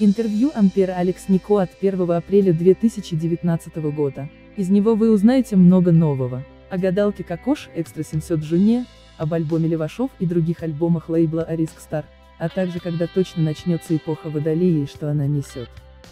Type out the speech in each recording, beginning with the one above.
Интервью Ампера Алекс Нико от 1 апреля 2019 года. Из него вы узнаете много нового. О гадалке Кокош, Экстрасенсет Джуне, об альбоме Левашов и других альбомах лейбла Arisk Star, а также когда точно начнется эпоха Водолея и что она несет.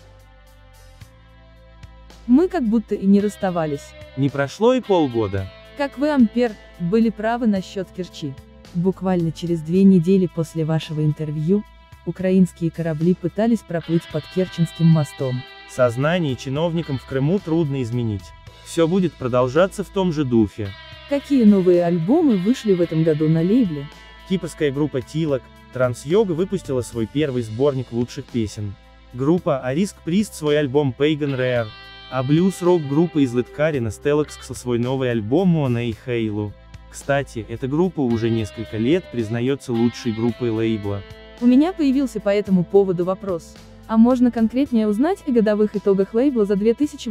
Мы как будто и не расставались. Не прошло и полгода. Как вы, Ампер, были правы насчет Керчи. Буквально через 2 недели после вашего интервью, украинские корабли пытались проплыть под Керченским мостом. Сознание чиновникам в Крыму трудно изменить. Все будет продолжаться в том же духе. Какие новые альбомы вышли в этом году на лейбле? Кипрская группа Тилок, Трансйога выпустила свой первый сборник лучших песен. Группа Arisk Priest свой альбом Pagan Rare, а блюз-рок группа из Литкарина Стеллакс свой новый альбом Money Halo. Кстати, эта группа уже несколько лет признается лучшей группой лейбла. У меня появился по этому поводу вопрос. А можно конкретнее узнать о годовых итогах лейбла за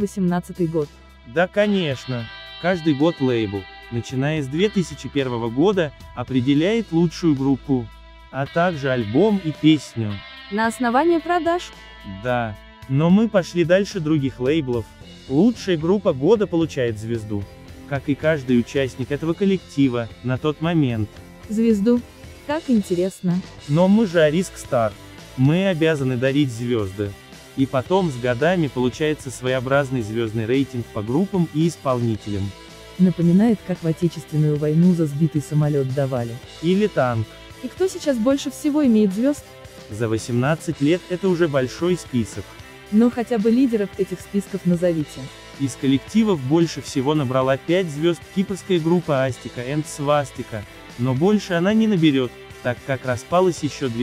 2018 год? Да, конечно. Каждый год лейбл, начиная с 2001 года, определяет лучшую группу, а также альбом и песню. На основании продаж? Да. Но мы пошли дальше других лейблов. Лучшая группа года получает звезду. Как и каждый участник этого коллектива, на тот момент. Звезду? Как интересно. Но мы же Arisk Star. Мы обязаны дарить звезды. И потом с годами получается своеобразный звездный рейтинг по группам и исполнителям. Напоминает, как в Отечественную войну за сбитый самолет давали. Или танк. И кто сейчас больше всего имеет звезд? За 18 лет это уже большой список. Но хотя бы лидеров этих списков назовите. Из коллективов больше всего набрала 5 звезд кипрская группа Астика and Swastika, но больше она не наберет, так как распалась еще в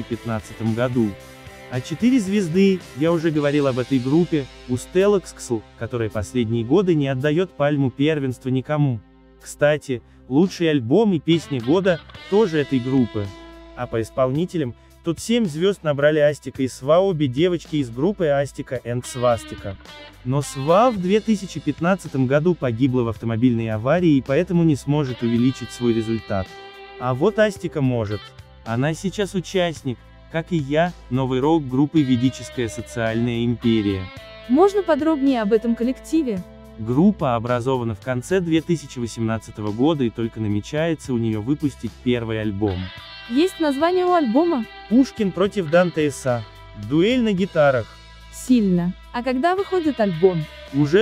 2015 году. А 4 звезды, я уже говорил об этой группе, у Стеллакс, которая последние годы не отдает пальму первенства никому. Кстати, лучший альбом и песня года тоже этой группы. А по исполнителям, тут 7 звезд набрали Астика и Сва, обе девочки из группы Астика and Swastika. Но Сва в 2015 году погибла в автомобильной аварии и поэтому не сможет увеличить свой результат. А вот Астика может. Она сейчас участник, как и я, новой рок-группы «Ведическая социальная империя». Можно подробнее об этом коллективе? Группа образована в конце 2018 года и только намечается у нее выпустить первый альбом. Есть название у альбома? Пушкин против Дантеса. Дуэль на гитарах. Сильно. А когда выходит альбом? Уже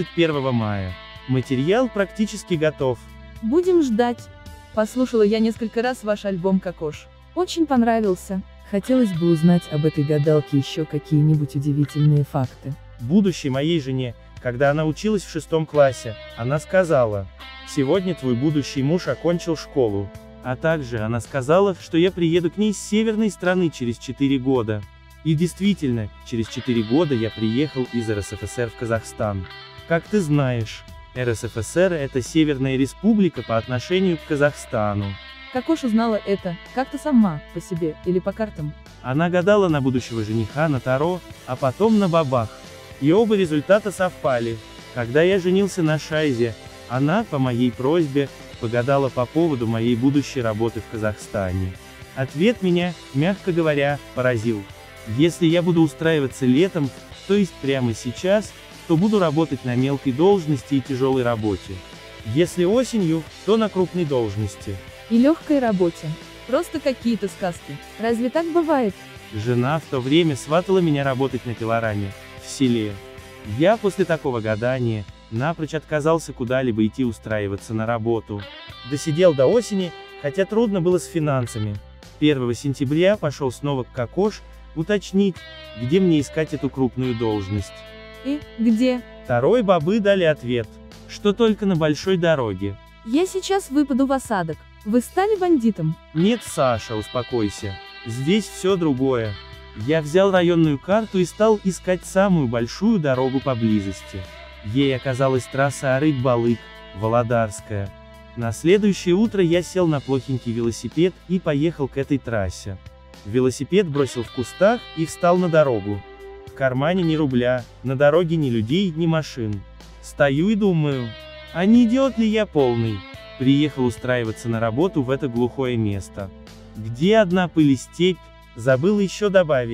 21 мая. Материал практически готов. Будем ждать. Послушала я несколько раз ваш альбом Кокош. Очень понравился. Хотелось бы узнать об этой гадалке еще какие-нибудь удивительные факты. Будущей моей жене, когда она училась в 6 классе, она сказала: «Сегодня твой будущий муж окончил школу». А также она сказала, что я приеду к ней с северной страны через 4 года. И действительно, через 4 года я приехал из РСФСР в Казахстан. Как ты знаешь, РСФСР — это Северная Республика по отношению к Казахстану. Кокош узнала это, как-то сама, по себе, или по картам? Она гадала на будущего жениха на Таро, а потом на бабах. И оба результата совпали. Когда я женился на Шайзе, она, по моей просьбе, погадала по поводу моей будущей работы в Казахстане. Ответ меня, мягко говоря, поразил. Если я буду устраиваться летом, то есть прямо сейчас, то буду работать на мелкой должности и тяжелой работе. Если осенью, то на крупной должности. И легкой работе. Просто какие-то сказки. Разве так бывает? Жена в то время сватала меня работать на пилораме, в селе. Я после такого гадания напрочь отказался куда-либо идти устраиваться на работу. Досидел до осени, хотя трудно было с финансами. 1 сентября пошел снова к Кокош, уточнить, где мне искать эту крупную должность. И где? Второй бабы дали ответ, что только на большой дороге. Я сейчас выпаду в осадок. Вы стали бандитом? Нет, Саша, успокойся. Здесь все другое. Я взял районную карту и стал искать самую большую дорогу поблизости. Ей оказалась трасса Арык-Балык, Володарская. На следующее утро я сел на плохенький велосипед и поехал к этой трассе. Велосипед бросил в кустах и встал на дорогу. В кармане ни рубля, на дороге ни людей, ни машин. Стою и думаю, а не идиот ли я полный? Приехал устраиваться на работу в это глухое место, где одна пыль и степь, забыл еще добавить.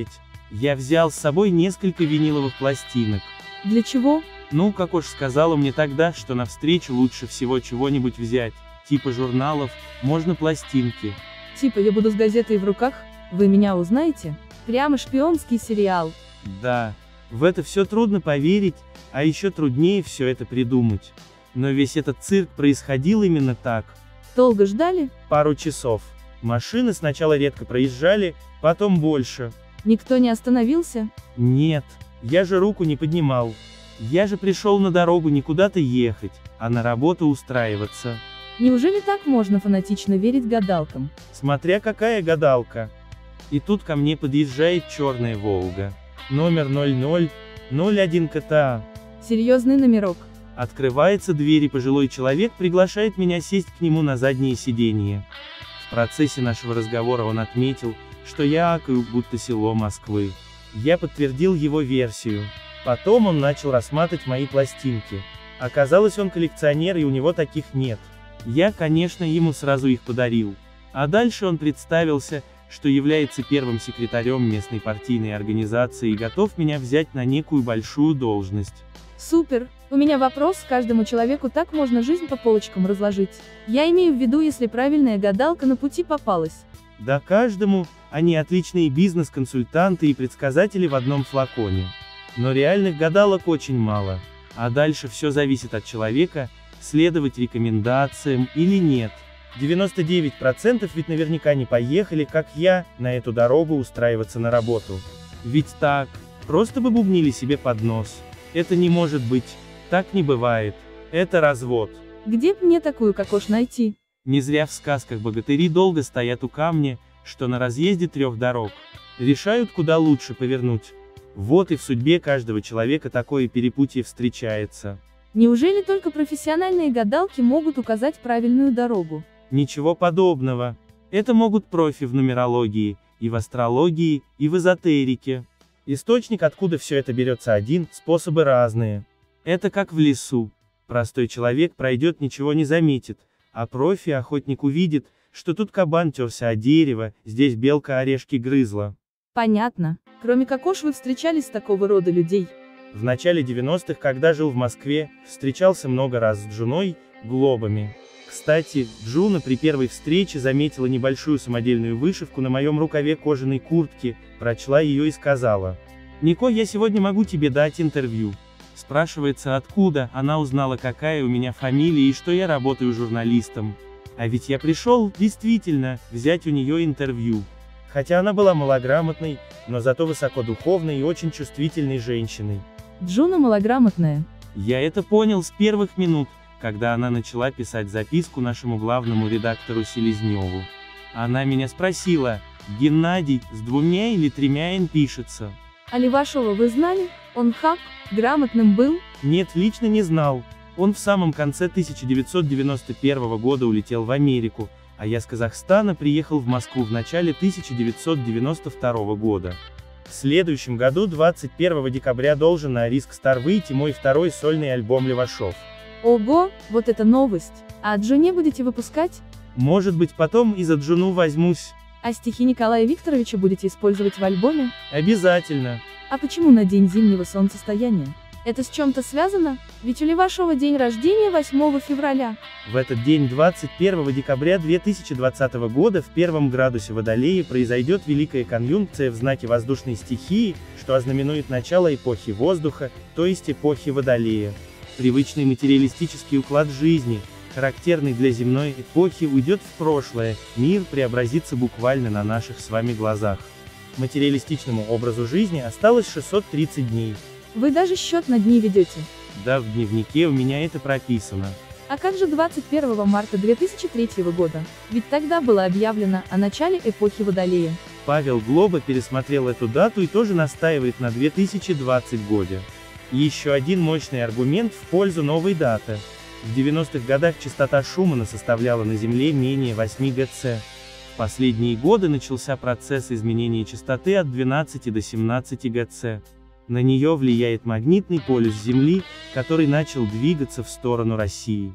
Я взял с собой несколько виниловых пластинок. Для чего? Ну, Кокош сказала мне тогда, что навстречу лучше всего чего-нибудь взять, типа журналов, можно пластинки. Типа я буду с газетой в руках, вы меня узнаете? Прямо шпионский сериал. Да, в это все трудно поверить, а еще труднее все это придумать. Но весь этот цирк происходил именно так. Долго ждали? Пару часов. Машины сначала редко проезжали, потом больше. Никто не остановился? Нет, я же руку не поднимал. Я же пришел на дорогу не куда-то ехать, а на работу устраиваться. Неужели так можно фанатично верить гадалкам? Смотря какая гадалка. И тут ко мне подъезжает черная Волга. Номер 0001 КТА. Серьезный номерок. Открывается дверь, и пожилой человек приглашает меня сесть к нему на заднее сиденье. В процессе нашего разговора он отметил, что я акаю, будто село Москвы. Я подтвердил его версию. Потом он начал рассматривать мои пластинки. Оказалось, он коллекционер, и у него таких нет. Я, конечно, ему сразу их подарил. А дальше он представился, что является первым секретарем местной партийной организации и готов меня взять на некую большую должность. Супер! У меня вопрос, каждому человеку так можно жизнь по полочкам разложить. Я имею в виду, если правильная гадалка на пути попалась. Да каждому, они отличные бизнес-консультанты и предсказатели в одном флаконе. Но реальных гадалок очень мало. А дальше все зависит от человека, следовать рекомендациям или нет. 99% ведь наверняка не поехали, как я, на эту дорогу устраиваться на работу. Ведь так, просто бы бубнили себе под нос. Это не может быть, так не бывает. Это развод. Где б мне такую Кокош найти? Не зря в сказках богатыри долго стоят у камня, что на разъезде 3 дорог. Решают, куда лучше повернуть. Вот и в судьбе каждого человека такое перепутье встречается. Неужели только профессиональные гадалки могут указать правильную дорогу? Ничего подобного. Это могут профи в нумерологии, и в астрологии, и в эзотерике. Источник, откуда все это берется, один, способы разные. Это как в лесу. Простой человек пройдет, ничего не заметит, а профи-охотник увидит, что тут кабан терся о дерево, здесь белка орешки грызла. Понятно. Кроме Кокош вы встречались с такого рода людей? В начале 90-х, когда жил в Москве, встречался много раз с Джуной, Глобами. Кстати, Джуна при первой встрече заметила небольшую самодельную вышивку на моем рукаве кожаной куртки, прочла ее и сказала: «Нико, я сегодня могу тебе дать интервью». Спрашивается, откуда, она узнала, какая у меня фамилия и что я работаю журналистом. А ведь я пришел, действительно, взять у нее интервью. Хотя она была малограмотной, но зато высокодуховной и очень чувствительной женщиной. Джуна малограмотная. Я это понял с первых минут, когда она начала писать записку нашему главному редактору Селезневу. Она меня спросила: «Геннадий, с 2 или 3 Н пишется?» А Левашова вы знали? Он хак, грамотным был? Нет, лично не знал. Он в самом конце 1991 года улетел в Америку, а я с Казахстана приехал в Москву в начале 1992 года. В следующем году, 21 декабря, должен на Риск Стар выйти мой 2-й сольный альбом Левашов. Ого, вот это новость. А от Джуне будете выпускать? Может быть, потом и за Джуну возьмусь. А стихи Николая Викторовича будете использовать в альбоме? Обязательно. А почему на день зимнего солнцестояния? Это с чем-то связано? Ведь у Левашова день рождения 8 февраля. В этот день, 21 декабря 2020 года, в 1 градусе Водолея произойдет великая конъюнкция в знаке воздушной стихии, что ознаменует начало эпохи воздуха, то есть эпохи Водолея. Привычный материалистический уклад жизни, характерный для земной эпохи, уйдет в прошлое, мир преобразится буквально на наших с вами глазах. Материалистичному образу жизни осталось 630 дней. Вы даже счет на дни ведете? Да, в дневнике у меня это прописано. А как же 21 марта 2003 года? Ведь тогда было объявлено о начале эпохи Водолея. Павел Глоба пересмотрел эту дату и тоже настаивает на 2020 годе. Еще один мощный аргумент в пользу новой даты. В 90-х годах частота Шумана составляла на Земле менее 8 Гц. В последние годы начался процесс изменения частоты от 12 до 17 Гц. На нее влияет магнитный полюс Земли, который начал двигаться в сторону России.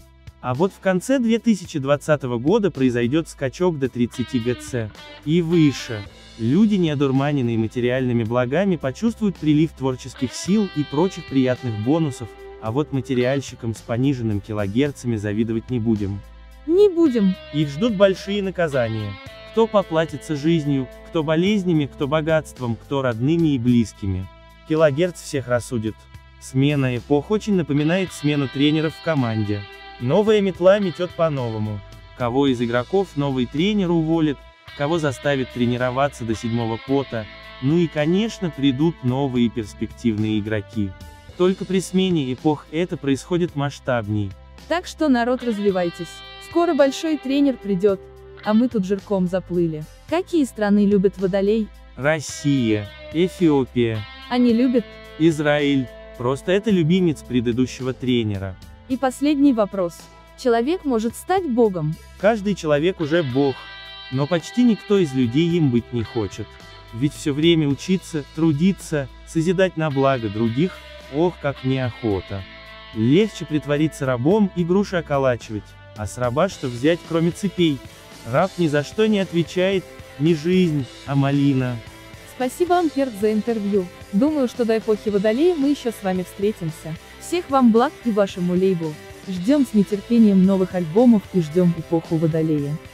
А вот в конце 2020 года произойдет скачок до 30 Гц и выше. Люди, не одурманенные материальными благами, почувствуют прилив творческих сил и прочих приятных бонусов, а вот материальщикам с пониженным килогерцами завидовать не будем. Не будем. Их ждут большие наказания. Кто поплатится жизнью, кто болезнями, кто богатством, кто родными и близкими. Килогерц всех рассудит. Смена эпох очень напоминает смену тренеров в команде. Новая метла метет по-новому. Кого из игроков новый тренер уволит, кого заставит тренироваться до 7-го пота, ну и конечно придут новые перспективные игроки. Только при смене эпох это происходит масштабней. Так что, народ, развивайтесь. Скоро большой тренер придет, а мы тут жирком заплыли. Какие страны любят водолей? Россия, Эфиопия, Они любят. Израиль. Просто это любимец предыдущего тренера. И последний вопрос. Человек может стать богом? Каждый человек уже бог, но почти никто из людей им быть не хочет. Ведь все время учиться, трудиться, созидать на благо других, ох, как неохота. Легче притвориться рабом и груши околачивать, а с раба что взять, кроме цепей? Раб ни за что не отвечает, не жизнь, а малина. Спасибо, Амперт, за интервью. Думаю, что до эпохи Водолея мы еще с вами встретимся. Всех вам благ и вашему лейблу. Ждем с нетерпением новых альбомов и ждем эпоху Водолея.